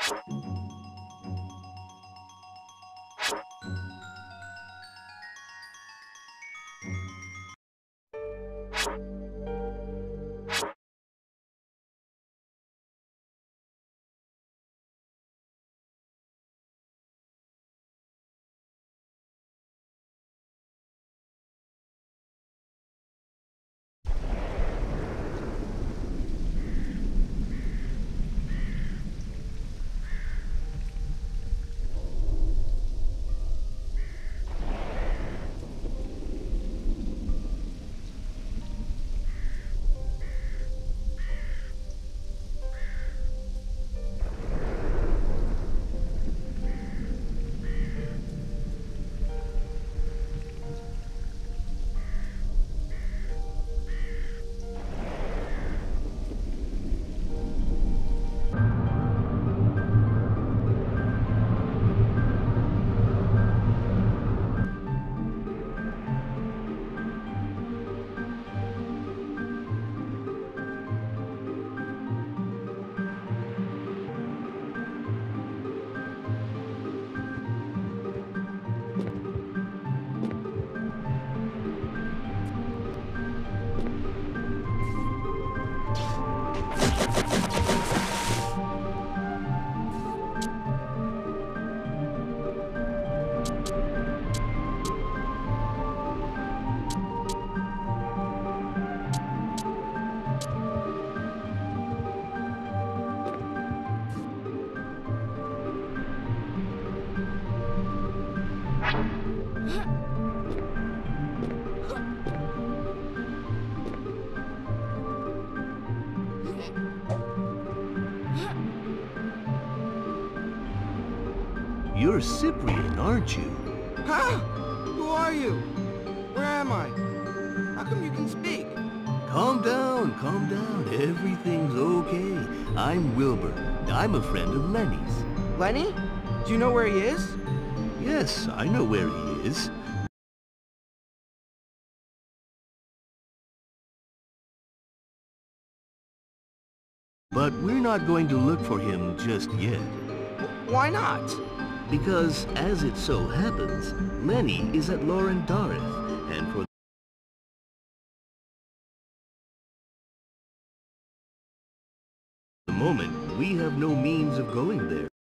You're Cyprian, aren't you? Huh? Who are you? Where am I? How come you can speak? Calm down, calm down. Everything's okay. I'm Wilbur. I'm a friend of Lenny's. Lenny? Do you know where he is? Yes, I know where he is. But we're not going to look for him just yet. Why not? Because, as it so happens, Lenny is at Loren Dareth, and for the moment, we have no means of going there.